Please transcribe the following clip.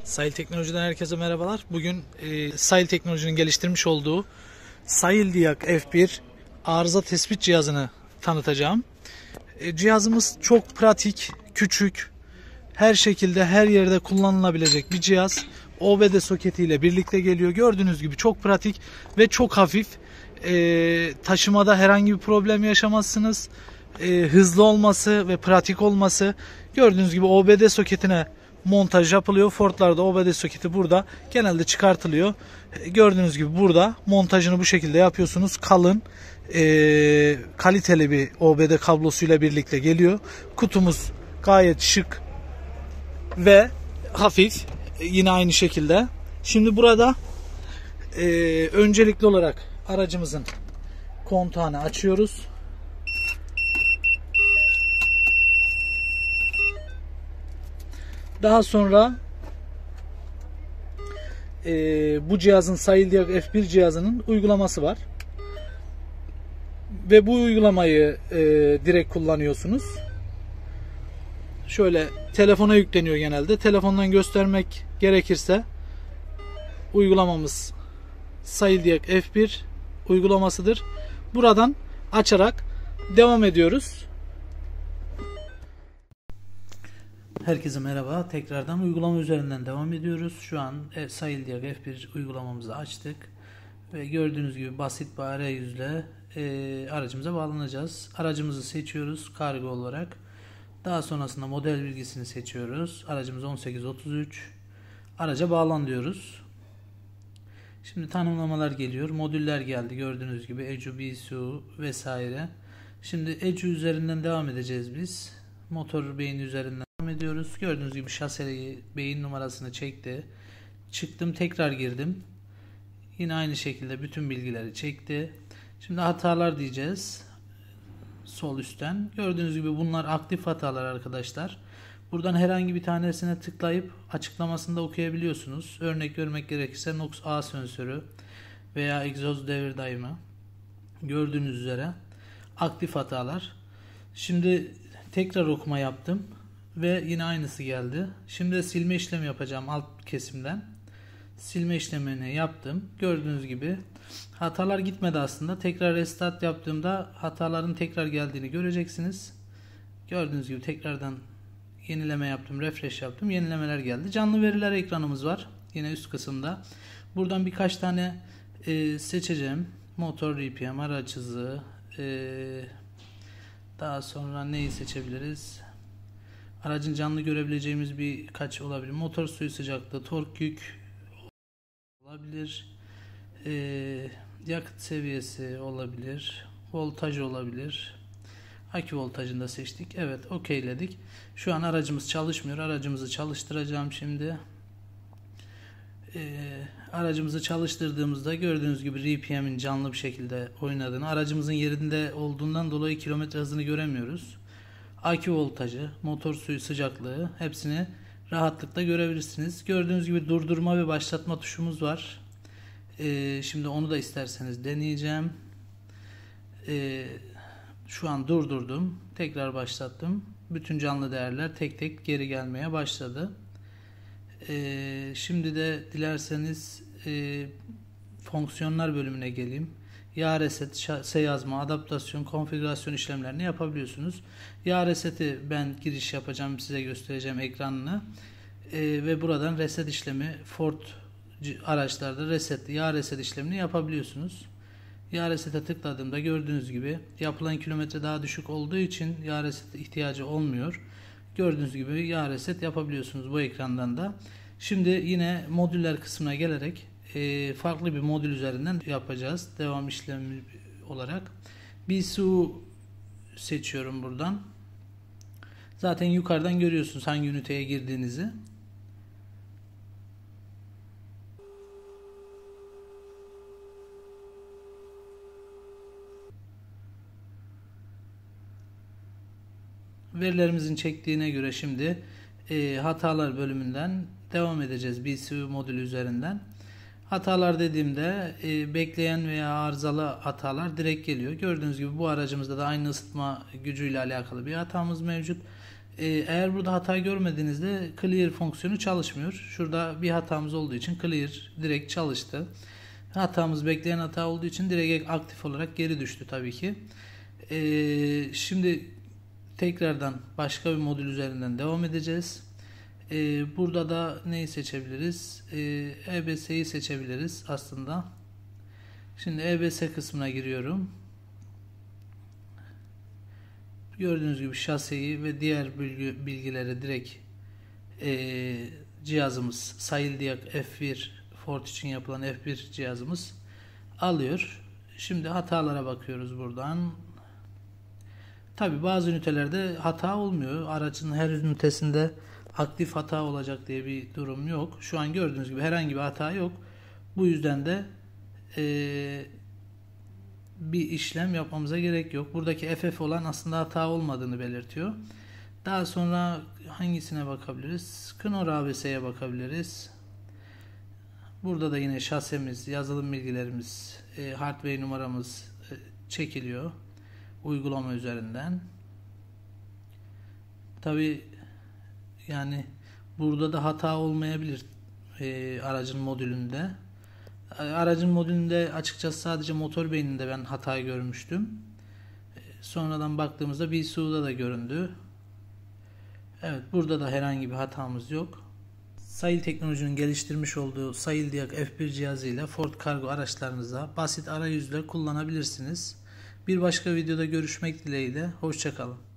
Sahil Teknoloji'den herkese merhabalar. Bugün Sahil Teknoloji'nin geliştirmiş olduğu Sahildiag F1 arıza tespit cihazını tanıtacağım. Cihazımız çok pratik, küçük, her şekilde her yerde kullanılabilecek bir cihaz. OBD soketiyle birlikte geliyor. Gördüğünüz gibi çok pratik ve çok hafif. Taşımada herhangi bir problem yaşamazsınız. Hızlı olması ve pratik olması. Gördüğünüz gibi OBD soketine montaj yapılıyor. Ford'larda OBD soketi burada genelde çıkartılıyor. Gördüğünüz gibi burada montajını bu şekilde yapıyorsunuz. Kalın, kaliteli bir OBD kablosuyla birlikte geliyor. Kutumuz gayet şık ve hafif. Yine aynı şekilde. Şimdi burada öncelikli olarak aracımızın kontağını açıyoruz. Daha sonra bu cihazın Sahildiag F1 cihazının uygulaması var. Ve bu uygulamayı direkt kullanıyorsunuz. Şöyle telefona yükleniyor genelde. Telefondan göstermek gerekirse uygulamamız Sahildiag F1 uygulamasıdır. Buradan açarak devam ediyoruz. Herkese merhaba. Tekrardan uygulama üzerinden devam ediyoruz. Şu an Sahildiag F1 uygulamamızı açtık. Ve gördüğünüz gibi basit bir arayüzle aracımıza bağlanacağız. Aracımızı seçiyoruz kargo olarak. Daha sonrasında model bilgisini seçiyoruz. Aracımız 1833. Araca bağlan diyoruz. Şimdi tanımlamalar geliyor. Modüller geldi. Gördüğünüz gibi ECU, BCU vesaire. Şimdi ECU üzerinden devam edeceğiz biz. Motor beyni üzerinden devam ediyoruz. Gördüğünüz gibi şaseli beyin numarasını çekti. Çıktım, tekrar girdim. Yine aynı şekilde bütün bilgileri çekti. Şimdi hatalar diyeceğiz. Sol üstten. Gördüğünüz gibi bunlar aktif hatalar arkadaşlar. Buradan herhangi bir tanesine tıklayıp açıklamasında okuyabiliyorsunuz. Örnek vermek gerekirse NOx A sensörü veya egzoz devir daimi. Gördüğünüz üzere aktif hatalar. Şimdi tekrar okuma yaptım ve yine aynısı geldi. Şimdi silme işlemi yapacağım alt kesimden. Silme işlemini yaptım. Gördüğünüz gibi hatalar gitmedi aslında. Tekrar restart yaptığımda hataların tekrar geldiğini göreceksiniz. Gördüğünüz gibi tekrardan yenileme yaptım, refresh yaptım. Yenilemeler geldi. Canlı veriler ekranımız var. Yine üst kısımda. Buradan birkaç tane seçeceğim. Motor RPM, araç hızı, daha sonra neyi seçebiliriz? Aracın canlı görebileceğimiz birkaç olabilir. Motor suyu sıcaklığı, tork yük olabilir. Yakıt seviyesi olabilir. Voltaj olabilir. Akü voltajını da seçtik. Evet, okeyledik. Şu an aracımız çalışmıyor. Aracımızı çalıştıracağım şimdi. Aracımızı çalıştırdığımızda gördüğünüz gibi RPM'in canlı bir şekilde oynadığını, aracımızın yerinde olduğundan dolayı kilometre hızını göremiyoruz. Akü voltajı, motor suyu sıcaklığı hepsini rahatlıkla görebilirsiniz. Gördüğünüz gibi durdurma ve başlatma tuşumuz var. Şimdi onu da isterseniz deneyeceğim. Şu an durdurdum. Tekrar başlattım. Bütün canlı değerler tek tek geri gelmeye başladı. Şimdi de dilerseniz fonksiyonlar bölümüne geleyim. Yağ reset, şase yazma, adaptasyon, konfigürasyon işlemlerini yapabiliyorsunuz. Yağ reseti ben giriş yapacağım, size göstereceğim ekranını. Ve buradan reset işlemi, Ford araçlarda yağ reset işlemini yapabiliyorsunuz. Yağ resete tıkladığımda gördüğünüz gibi yapılan kilometre daha düşük olduğu için yağ reset ihtiyacı olmuyor. Gördüğünüz gibi yağ reset yapabiliyorsunuz bu ekrandan da. Şimdi yine modüller kısmına gelerek farklı bir modül üzerinden yapacağız. Devam işlemi olarak. BCU seçiyorum buradan. Zaten yukarıdan görüyorsunuz hangi üniteye girdiğinizi. Verilerimizin çektiğine göre şimdi hatalar bölümünden devam edeceğiz BCU modülü üzerinden. Hatalar dediğimde bekleyen veya arızalı hatalar direkt geliyor. Gördüğünüz gibi bu aracımızda da aynı ısıtma gücüyle alakalı bir hatamız mevcut. Eğer burada hata görmediğinizde clear fonksiyonu çalışmıyor. Şurada bir hatamız olduğu için clear direkt çalıştı. Hatamız bekleyen hata olduğu için direkt aktif olarak geri düştü tabii ki. Şimdi tekrardan başka bir modül üzerinden devam edeceğiz. Burada da neyi seçebiliriz? EBS'yi seçebiliriz aslında. Şimdi EBS kısmına giriyorum. Gördüğünüz gibi şaseyi ve diğer bilgileri direkt cihazımız Saildiac F1 Ford için yapılan F1 cihazımız alıyor. Şimdi hatalara bakıyoruz buradan. Tabi bazı ünitelerde hata olmuyor. Aracın her ünitesinde aktif hata olacak diye bir durum yok. Şu an gördüğünüz gibi herhangi bir hata yok. Bu yüzden de bir işlem yapmamıza gerek yok. Buradaki FF olan aslında hata olmadığını belirtiyor. Daha sonra hangisine bakabiliriz? Knorr ABS'ye bakabiliriz. Burada da yine şasemiz, yazılım bilgilerimiz, hardware numaramız çekiliyor uygulama üzerinden. Tabi yani burada da hata olmayabilir aracın modülünde. Aracın modülünde açıkçası sadece motor beyninde ben hata görmüştüm. Sonradan baktığımızda BCU'da da göründü. Evet, burada da herhangi bir hatamız yok. Sail Teknoloji'nin geliştirmiş olduğu Saildiac F1 cihazıyla Ford Cargo araçlarınıza basit arayüzle kullanabilirsiniz. Bir başka videoda görüşmek dileğiyle. Hoşça kalın.